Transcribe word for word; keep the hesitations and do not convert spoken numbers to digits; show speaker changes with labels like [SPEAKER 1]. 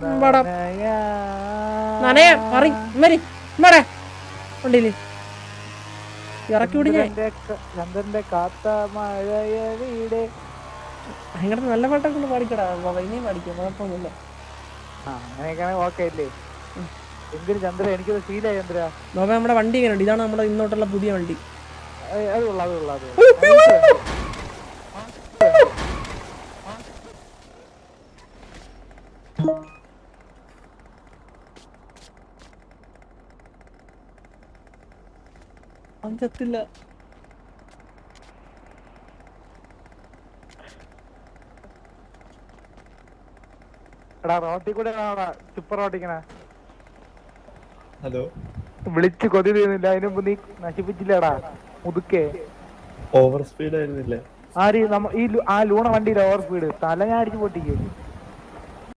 [SPEAKER 1] നനയെ മറി മരി മറേ ഉണ്ടില്ലേ ഇറക്കി വിടി ഞാൻ
[SPEAKER 2] ചന്ദ്രന്റെ കാത്ത മഴയ വീട്
[SPEAKER 1] അങ്ങനെ നല്ല പാട്ടൊക്കെ ഒന്ന് പാടിക്കടാ ഇനിയും പാടിക്കാം കുഴപ്പമൊന്നുമില്ല.
[SPEAKER 2] അങ്ങനെയൊക്കെയാണെങ്കിൽ ഓക്കെ അല്ലേ? എന്തിനു ചന്ദ്ര എനിക്കത് ഫീലായി ചന്ദ്ര.
[SPEAKER 1] നോക്ക നമ്മുടെ വണ്ടി എങ്ങനെ ഉണ്ട്? ഇതാണ് നമ്മുടെ ഇന്നോട്ടുള്ള പുതിയ വണ്ടി.
[SPEAKER 2] അത് കൊള്ളാം അത് കൊള്ളാം അത്
[SPEAKER 1] അഞ്ചത്തില്ല.
[SPEAKER 2] എടാ റോട്ടി കൂടെ സൂപ്പർ റോട്ടിക്കണ
[SPEAKER 3] ഹലോ
[SPEAKER 2] വിളിച്ച് കൊതി തീരുന്നില്ല. അതിന് മുമ്പ് നീ നശിപ്പിച്ചില്ലടാ മുതുക്കേ.
[SPEAKER 3] ഓവർ സ്പീഡ് ആയിരുന്നില്ലേ?
[SPEAKER 2] ആര് ഈ ആ ലൂണ വണ്ടിയിലെ ഓവർ സ്പീഡ് തല ഞാൻ അടിച്ച് പൊട്ടിക്കും.